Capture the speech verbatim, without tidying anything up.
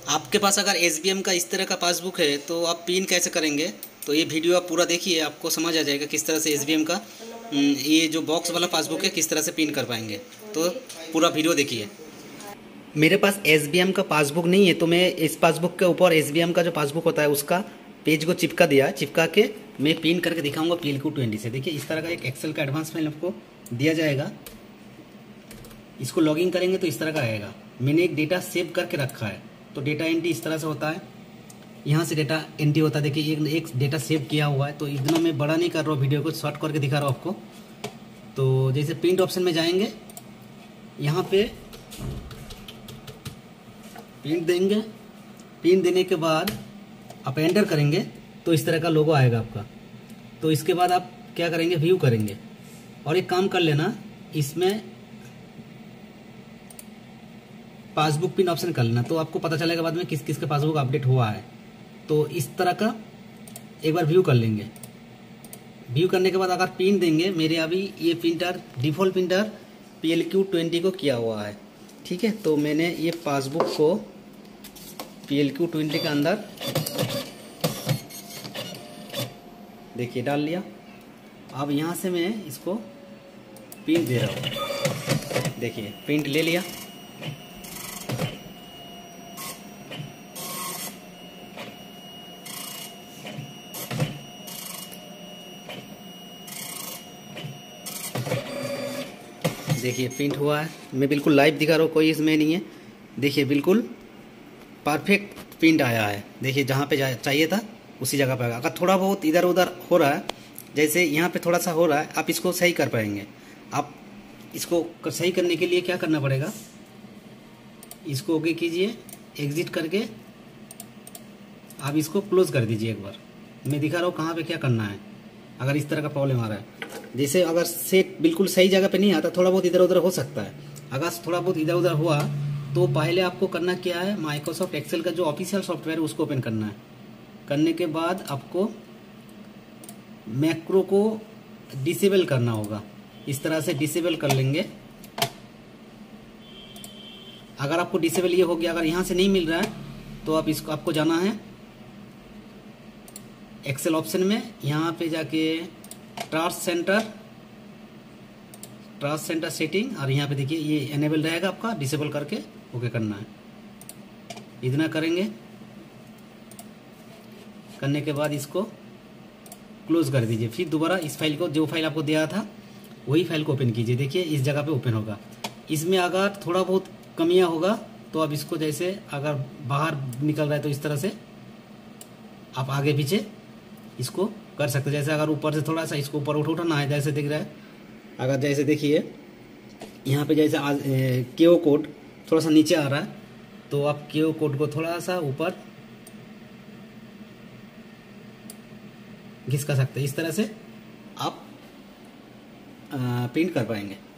आपके पास अगर S B M का इस तरह का पासबुक है तो आप पिन कैसे करेंगे, तो ये वीडियो आप पूरा देखिए, आपको समझ आ जाएगा किस तरह से एस बी एम का ये जो बॉक्स वाला पासबुक है किस तरह से पिन कर पाएंगे। तो पूरा वीडियो देखिए। मेरे पास एस बी एम का पासबुक नहीं है, तो मैं इस पासबुक के ऊपर एस बी एम का जो पासबुक होता है उसका पेज को चिपका दिया, चिपका के मैं पिन करके दिखाऊंगा पी एल क्यू ट्वेंटी से। देखिए इस तरह का एक एक्सेल का एडवांस फाइल आपको दिया जाएगा, इसको लॉगिन करेंगे तो इस तरह का आएगा। मैंने एक डेटा सेव करके रखा है, तो डेटा एंट्री इस तरह से होता है, यहाँ से डेटा एंट्री होता है। देखिए एक एक डेटा सेव किया हुआ है, तो इतना मैं बड़ा नहीं कर रहा हूँ, वीडियो को शॉर्ट करके दिखा रहा हूँ आपको। तो जैसे प्रिंट ऑप्शन में जाएंगे, यहाँ पे प्रिंट देंगे, प्रिंट देने के बाद आप एंटर करेंगे तो इस तरह का लोगो आएगा आपका। तो इसके बाद आप क्या करेंगे, व्यू करेंगे, और एक काम कर लेना, इसमें पासबुक पिन ऑप्शन कर लेना, तो आपको पता चलेगा बाद में किस किस का पासबुक अपडेट हुआ है। तो इस तरह का एक बार व्यू कर लेंगे। व्यू करने के बाद अगर पिन देंगे, मेरे अभी ये printer default printer P L Q twenty को किया हुआ है, ठीक है। तो मैंने ये पासबुक को पी एल क्यू ट्वेंटी के अंदर देखिए डाल लिया। अब यहाँ से मैं इसको प्रिंट दे रहा हूँ, देखिए प्रिंट ले लिया। देखिए प्रिंट हुआ है, मैं बिल्कुल लाइव दिखा रहा हूँ, कोई इसमें नहीं है। देखिए बिल्कुल परफेक्ट प्रिंट आया है। देखिए जहाँ पे चाहिए था उसी जगह पे आएगा। अगर थोड़ा बहुत इधर उधर हो रहा है, जैसे यहाँ पे थोड़ा सा हो रहा है, आप इसको सही कर पाएंगे। आप इसको सही करने के लिए क्या करना पड़ेगा, इसको ओके कीजिए, एग्जिट करके आप इसको क्लोज कर दीजिए। एक बार मैं दिखा रहा हूँ कहाँ पे क्या करना है। अगर इस तरह का प्रॉब्लम आ रहा है, जैसे अगर सेट बिल्कुल सही जगह पे नहीं आता, थोड़ा बहुत इधर उधर हो सकता है। अगर थोड़ा बहुत इधर उधर हुआ तो पहले आपको करना क्या है, माइक्रोसॉफ्ट एक्सेल का जो ऑफिशियल सॉफ्टवेयर है उसको ओपन करना है। करने के बाद आपको मैक्रो को डिसेबल करना होगा, इस तरह से डिसेबल कर लेंगे। अगर आपको डिसेबल ये हो गया, अगर यहाँ से नहीं मिल रहा है तो आप इसको आपको जाना है एक्सेल ऑप्शन में, यहाँ पे जाके task centre task centre setting, और यहाँ पे देखिए ये एनेबल रहेगा आपका, डिसेबल करके ओके करना है। इतना करेंगे, करने के बाद इसको क्लोज कर दीजिए। फिर दोबारा इस फाइल को, जो फाइल आपको दिया था वही फाइल को ओपन कीजिए। देखिए इस जगह पे ओपन होगा। इसमें अगर थोड़ा बहुत कमियां होगा तो आप इसको, जैसे अगर बाहर निकल रहा है तो इस तरह से आप आगे पीछे इसको कर सकते हैं। जैसे अगर ऊपर से थोड़ा सा इसको ऊपर उठ उठाना है, जैसे दिख रहा है, अगर जैसे देखिए यहाँ पे जैसे के ओ कोड थोड़ा सा नीचे आ रहा है, तो आप के ओ कोड को थोड़ा सा ऊपर घिसका सकते हैं। इस तरह से आप प्रिंट कर पाएंगे।